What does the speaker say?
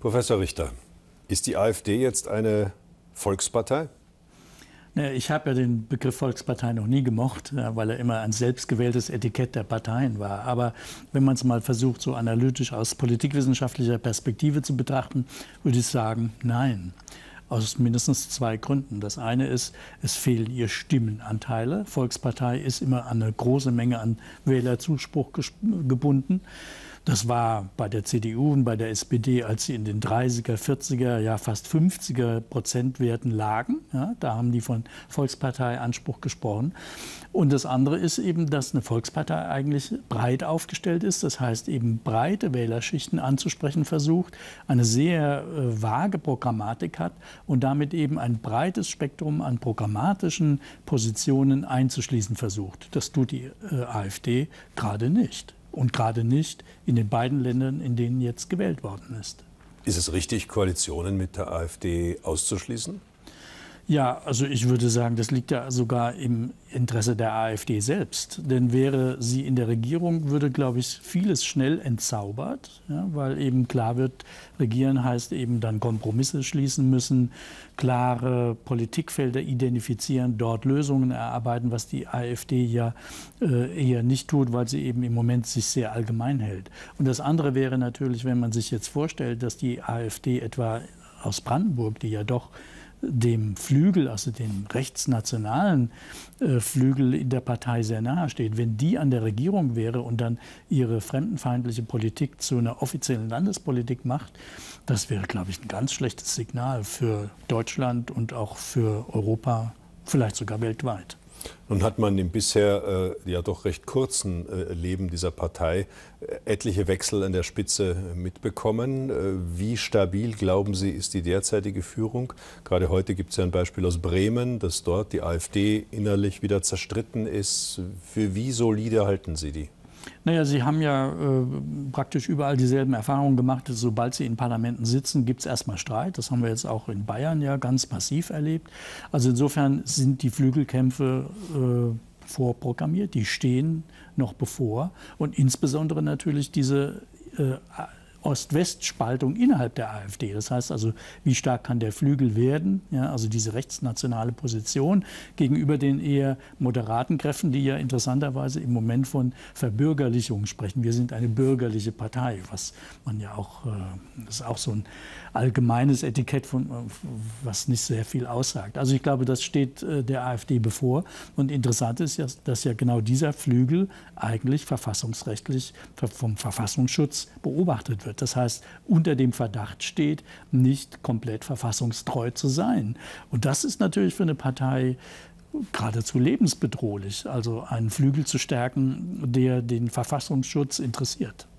Professor Richter, ist die AfD jetzt eine Volkspartei? Ich habe ja den Begriff Volkspartei noch nie gemocht, weil er immer ein selbstgewähltes Etikett der Parteien war. Aber wenn man es mal versucht, so analytisch aus politikwissenschaftlicher Perspektive zu betrachten, würde ich sagen, nein. Aus mindestens zwei Gründen. Das eine ist, es fehlen ihr Stimmenanteile. Volkspartei ist immer an eine große Menge an Wählerzuspruch gebunden. Das war bei der CDU und bei der SPD, als sie in den 30er, 40er, ja fast 50er Prozentwerten lagen. Ja, da haben die von Volkspartei-Anspruch gesprochen. Und das andere ist eben, dass eine Volkspartei eigentlich breit aufgestellt ist. Das heißt eben breite Wählerschichten anzusprechen versucht, eine sehr vage Programmatik hat und damit eben ein breites Spektrum an programmatischen Positionen einzuschließen versucht. Das tut die AfD gerade nicht. Und gerade nicht in den beiden Ländern, in denen jetzt gewählt worden ist. Ist es richtig, Koalitionen mit der AfD auszuschließen? Ja, also ich würde sagen, das liegt ja sogar im Interesse der AfD selbst. Denn wäre sie in der Regierung, würde, glaube ich, vieles schnell entzaubert, ja, weil eben klar wird, regieren heißt eben dann Kompromisse schließen müssen, klare Politikfelder identifizieren, dort Lösungen erarbeiten, was die AfD ja eher nicht tut, weil sie eben im Moment sich sehr allgemein hält. Und das andere wäre natürlich, wenn man sich jetzt vorstellt, dass die AfD etwa aus Brandenburg, die ja doch dem Flügel, also dem rechtsnationalen Flügel in der Partei sehr nahe steht, wenn die an der Regierung wäre und dann ihre fremdenfeindliche Politik zu einer offiziellen Landespolitik macht, das wäre, glaube ich, ein ganz schlechtes Signal für Deutschland und auch für Europa, vielleicht sogar weltweit. Nun hat man im bisher ja doch recht kurzen Leben dieser Partei etliche Wechsel an der Spitze mitbekommen. Wie stabil, glauben Sie, ist die derzeitige Führung? Gerade heute gibt es ja ein Beispiel aus Bremen, dass dort die AfD innerlich wieder zerstritten ist. Für wie solide halten Sie die? Naja, Sie haben ja praktisch überall dieselben Erfahrungen gemacht. Sobald Sie in Parlamenten sitzen, gibt es erstmal Streit. Das haben wir jetzt auch in Bayern ja ganz massiv erlebt. Also insofern sind die Flügelkämpfe vorprogrammiert. Die stehen noch bevor. Und insbesondere natürlich diese Ost-West-Spaltung innerhalb der AfD. Das heißt also, wie stark kann der Flügel werden, ja, also diese rechtsnationale Position gegenüber den eher moderaten Kräften, die ja interessanterweise im Moment von Verbürgerlichung sprechen. Wir sind eine bürgerliche Partei, was man ja auch, das ist auch so ein allgemeines Etikett, was nicht sehr viel aussagt. Also ich glaube, das steht der AfD bevor. Und interessant ist ja, dass ja genau dieser Flügel eigentlich verfassungsrechtlich vom Verfassungsschutz beobachtet wird. Das heißt, unter dem Verdacht steht, nicht komplett verfassungstreu zu sein. Und das ist natürlich für eine Partei geradezu lebensbedrohlich, also einen Flügel zu stärken, der den Verfassungsschutz interessiert.